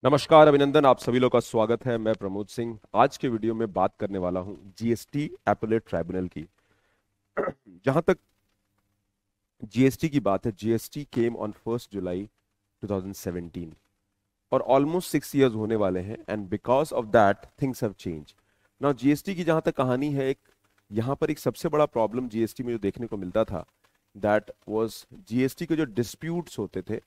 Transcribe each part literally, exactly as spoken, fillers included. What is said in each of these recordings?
नमस्कार, अभिनंदन। आप सभी लोग का स्वागत है। मैं प्रमोद सिंह आज के वीडियो में बात करने वाला हूं जीएसटी एपेलेट ट्राइब्यूनल की। जहां तक जीएसटी की बात है, GST came on first July twenty seventeen और ऑलमोस्ट सिक्स इयर्स होने वाले हैं and because of that things have change. Now GST की जहां तक कहानी है, एक यहाँ पर एक सबसे बड़ा प्रॉब्लम जीएसटी में जो देखने को मिलता था, दैट वाज जीएसटी के जो डिस्प्यूट्स होते थे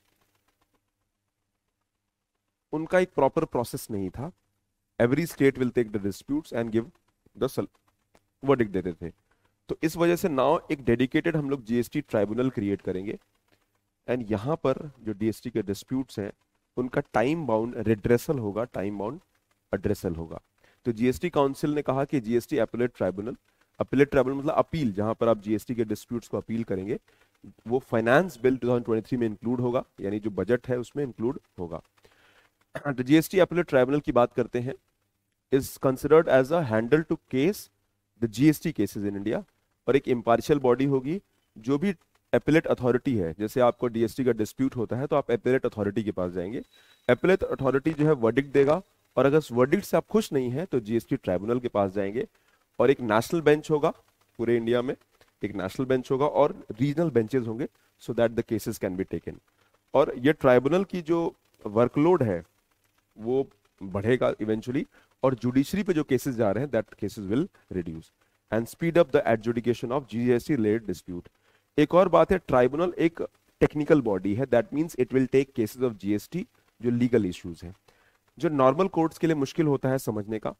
उनका एक प्रॉपर प्रोसेस नहीं था। Every state will take the disputes and give the verdict देते थे। तो इस वजह से नाउ एक डेडिकेटेड हम लोग जीएसटी ट्राइब्यूनल क्रिएट करेंगे एंड यहाँ पर जो जीएसटी के डिस्प्यूट्स हैं उनका टाइम बाउंड रिड्रेसल होगा, टाइम बाउंड एड्रेसल होगा। तो जीएसटी काउंसिल ने कहा कि GST appellate tribunal, appellate tribunal मतलब अपील, जहां पर आप जीएसटी के डिस्प्यूट्स को अपील करेंगे, वो finance bill twenty twenty three में इंक्लूड होगा, यानी जो बजट है उसमें इंक्लूड होगा। तो जीएसटी अपीलेट ट्राइब्यूनल की बात करते हैं, is considered as a handle to case the GST cases in India, और एक इम्पार्शियल बॉडी होगी। जो भी एपेलेट अथॉरिटी है, जैसे आपको डीएसटी का डिस्प्यूट होता है तो आप एपेलेट अथॉरिटी के पास जाएंगे, एपेलेट अथॉरिटी जो है वर्डिक्ट देगा, और अगर उस वर्डिक्ट से आप खुश नहीं है तो जीएसटी ट्राइब्यूनल के पास जाएंगे, और एक नेशनल बेंच होगा पूरे इंडिया में, एक नेशनल बेंच होगा और रीजनल बेंचेस होंगे, so that the cases can be taken. और ये ट्राइब्यूनल की जो वर्कलोड है वो बढ़ेगा इवेंचुअली, और जुडिशरी पे जो केसेस जा रहे हैं that cases will reduce and speed up the adjudication of GST related dispute. एक और बात है, ट्राइब्यूनल एक टेक्निकल बॉडी है, that means it will take cases of GST जो लीगल इश्यूज हैं, जो नॉर्मल कोर्ट्स के लिए मुश्किल होता है समझने का।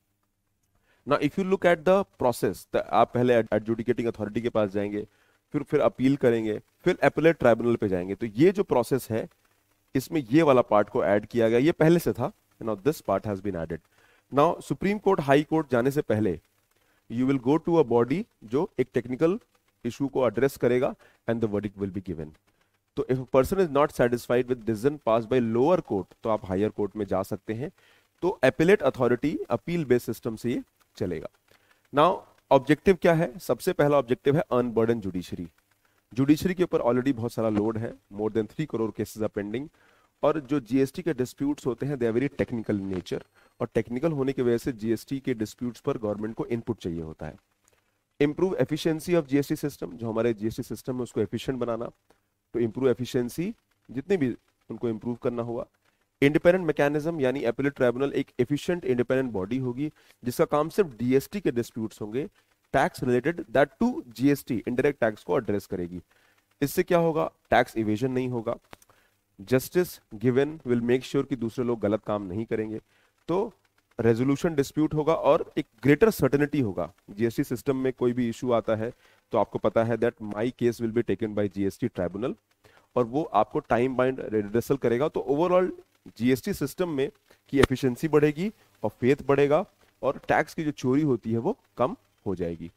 ना if you look at the process, आप पहले एडजुडिकेटिंग अथॉरिटी के पास जाएंगे, फिर फिर अपील करेंगे, फिर एपेलेट ट्राइब्यूनल पे जाएंगे। तो ये जो प्रोसेस है इसमें ये वाला पार्ट को ऐड किया गया, ये पहले से था, now this part has been added. Now Supreme Court, High Court जाने से पहले you will go to a body जो एक टेक्निकल इशू को एड्रेस करेगा and the verdict will be given. तो if a person is not satisfied with decision pass by lower court तो आप हायर कोर्ट में जा सकते हैं। तो appellate authority appeal based system से ये चलेगा। नाउ ऑब्जेक्टिव क्या है? सबसे पहला ऑब्जेक्टिव है अनबर्डन जुडिशरी। जुडिशरी के ऊपर ऑलरेडी बहुत सारा लोड है, more than three crore cases are pending, और जो जीएसटी के डिस्प्यूट्स होते हैं they are very technical in nature, और टेक्निकल होने की वजह से जीएसटी के डिस्प्यूट्स पर गवर्नमेंट को इनपुट चाहिए होता है। Improve efficiency of GST system, जो हमारे जीएसटी सिस्टम है उसको एफिशिएंट बनाना, तो इंप्रूव एफिशिएंसी जितने भी उनको इंप्रूव करना हुआ। इंडिपेंडेंट मैकेनिज्म, यानी एपेलेट ट्राइब्यूनल एक एफिशिएंट इंडिपेंडेंट बॉडी होगी जिसका काम सिर्फ डीएसटी के डिस्प्यूट्स होंगे, tax related, that to GST indirect tax को एड्रेस करेगी। इससे क्या होगा? टैक्स इवेजन नहीं होगा, justice given will make sure कि दूसरे लोग गलत काम नहीं करेंगे, तो रेजोल्यूशन डिस्प्यूट होगा और एक ग्रेटर सर्टेनिटी होगा। जीएसटी सिस्टम में कोई भी इशू आता है तो आपको पता है that my case will be taken by GST tribunal, और वो आपको टाइम बाइंड रिड्रेसल करेगा। तो ओवरऑल जीएसटी सिस्टम में की एफिशिएंसी बढ़ेगी और फेथ बढ़ेगा, और टैक्स की जो चोरी होती है वो कम हो जाएगी।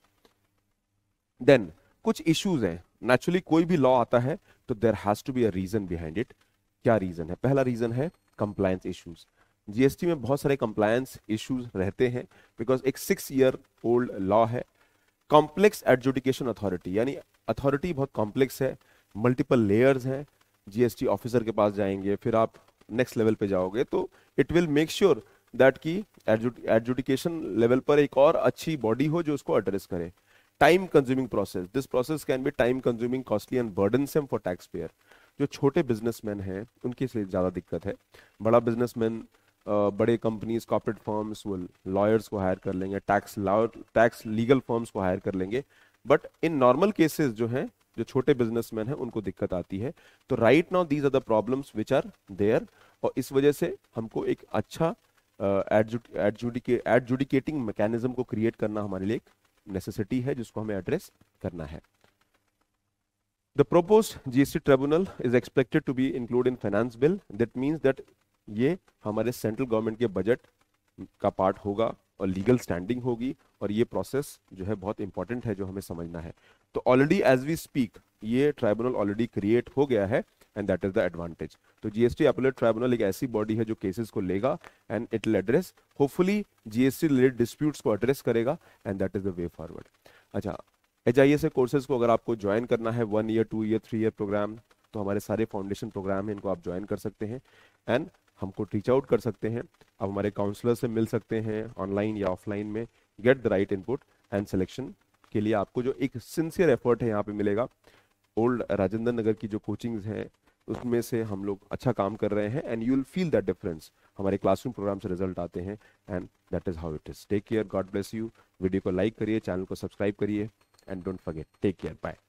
देन कुछ इश्यूज हैं, नेचुरली कोई भी लॉ आता है तो there has to be a reason behind it. क्या रीजन है? पहला रीजन है कंप्लायंस इश्यूज। जीएसटी में बहुत सारे कंप्लायंस इश्यूज रहते हैं बिकॉज एक सिक्स ईयर ओल्ड लॉ है। कॉम्प्लेक्स एडजुडिकेशन अथॉरिटी, यानी अथॉरिटी बहुत कॉम्प्लेक्स है, मल्टीपल लेयर्स हैं। जीएसटी ऑफिसर के पास जाएंगे, फिर आप नेक्स्ट लेवल पे जाओगे, तो it will make sure that की एडजुडिकेशन लेवल पर एक और अच्छी बॉडी हो जो उसको एड्रेस करे। Time consuming process, this process can be time consuming, costly and burdensome for tax payer. जो छोटे बिजनेसमैन हैं उनके लिए ज़्यादा दिक्कत है। बड़ा बिजनेसमैन, बड़े कंपनीज, कॉर्पोरेट फर्म्स वो लॉयर्स को हायर कर लेंगे, tax lawyer, tax legal firms को हायर कर लेंगे, बट इन नॉर्मल केसेस जो हैं, जो छोटे बिजनेसमैन हैं उनको दिक्कत आती है। तो right now these are the problems which are there, और इस वजह से हमको एक अच्छा एडजुडिकेटिंग मैकेनिज्म को क्रिएट करना हमारे लिए एक नेसेसिटी है जिसको हमें एड्रेस करना है। The proposed G S T tribunal is expected to be included in finance bill. That means that ये हमारे सेंट्रल गवर्नमेंट के बजट का पार्ट होगा और लीगल स्टैंडिंग होगी, और ये प्रोसेस जो है बहुत इंपॉर्टेंट है जो हमें समझना है। तो ऑलरेडी एज वी स्पीक ये ट्राइब्यूनल ऑलरेडी क्रिएट हो गया है and that is the advantage. तो जीएसटी अपीलेट ट्राइब्यूनल एक ऐसी बॉडी है जो केसेस को लेगा and it will address, hopefully GST related disputes को एड्रेस करेगा, and that is the way forward. अच्छा, H I S A courses को अगर आपको ज्वाइन करना है, one year, two year, three year programme, तो हमारे सारे फाउंडेशन प्रोग्राम हैं, इनको आप ज्वाइन कर सकते हैं। एंड हमको रीच आउट कर सकते हैं, आप हमारे काउंसलर से मिल सकते हैं ऑनलाइन या ऑफलाइन में, get the right input and selection के लिए आपको जो एक सिंसियर एफर्ट है यहाँ पे मिलेगा। ओल्ड राजेंद्र नगर की जो कोचिंग्स हैं उसमें से हम लोग अच्छा काम कर रहे हैं and you will feel that difference. हमारे क्लासरूम प्रोग्राम से रिजल्ट आते हैं and that is how it is. Take care, God bless you. Video को लाइक करिए, चैनल को सब्सक्राइब करिए and don't forget, take care, bye.